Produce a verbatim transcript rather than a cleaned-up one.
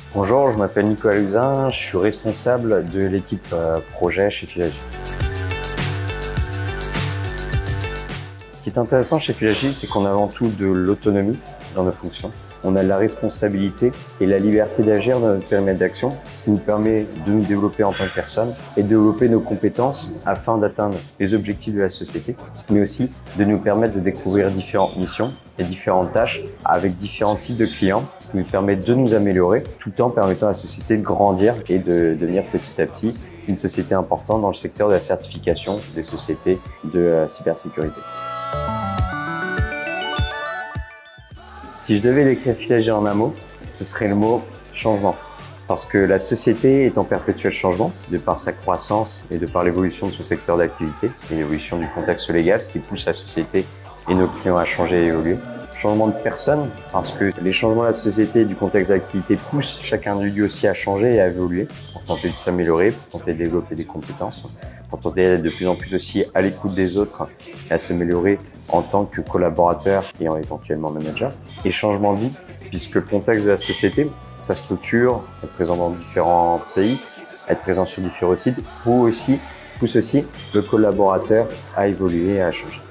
Bonjour, je m'appelle Nicolas Luzin, je suis responsable de l'équipe projet chez Filagil. Ce qui est intéressant chez Filagil, c'est qu'on a avant tout de l'autonomie dans nos fonctions. On a la responsabilité et la liberté d'agir dans notre périmètre d'action, ce qui nous permet de nous développer en tant que personne et de développer nos compétences afin d'atteindre les objectifs de la société, mais aussi de nous permettre de découvrir différentes missions et différentes tâches avec différents types de clients, ce qui nous permet de nous améliorer tout en permettant à la société de grandir et de devenir petit à petit une société importante dans le secteur de la certification des sociétés de cybersécurité. Si je devais décrire Filagil en un mot, ce serait le mot changement. Parce que la société est en perpétuel changement, de par sa croissance et de par l'évolution de son secteur d'activité et l'évolution du contexte légal, ce qui pousse la société et nos clients à changer et évoluer. Changement de personne, parce que les changements de la société et du contexte d'activité poussent chaque individu aussi à changer et à évoluer, pour tenter de s'améliorer, pour tenter de développer des compétences, pour tenter d'être de plus en plus aussi à l'écoute des autres et à s'améliorer en tant que collaborateur et éventuellement manager. Et changement de vie, puisque le contexte de la société, sa structure, être présent dans différents pays, être présent sur différents sites, pousse aussi, pousse aussi le collaborateur à évoluer et à changer.